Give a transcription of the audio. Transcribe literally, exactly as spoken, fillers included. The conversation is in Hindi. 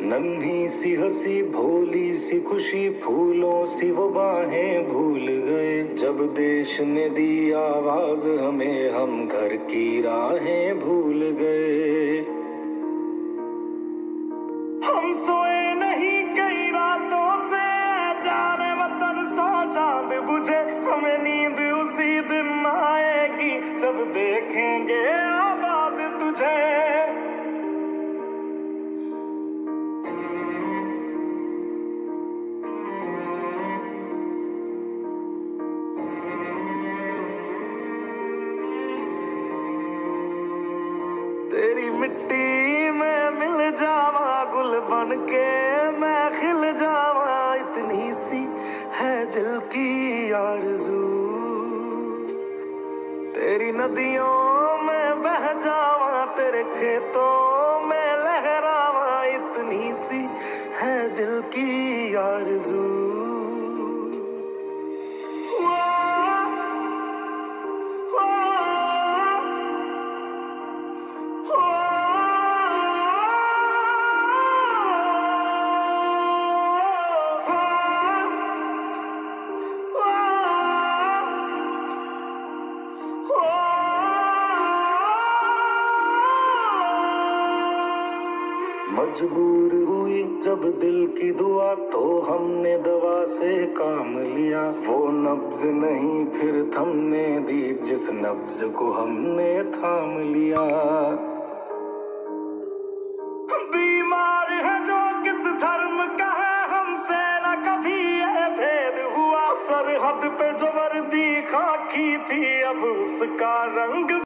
नन्ही सी हंसी भोली सी खुशी फूलों सी वो बाहें भूल गए। जब देश ने दी आवाज हमें हम घर की राहें भूल गए। हम सोए नहीं कई रातों से जाने वतन सौ चांद बुझे। हमें नींद उसी दिन आएगी जब देखेंगे आबाद तुझे। तेरी मिट्टी में मिल जावा गुल बन के मैं खिल जावा। इतनी सी है दिल की आरज़ू। तेरी नदियों में बह जावा तेरे खेतों में लहरावा। इतनी सी है दिल की आरज़ू। मजबूर हुई जब दिल की दुआ तो हमने दवा से काम लिया। वो नब्ज नहीं फिर थमने दी जिस नब्ज को हमने थाम लिया। बीमार है जो किस धर्म का है हमसे न कभी ये भेद हुआ। सरहद पे जो वर्दी खाकी थी अब उसका रंग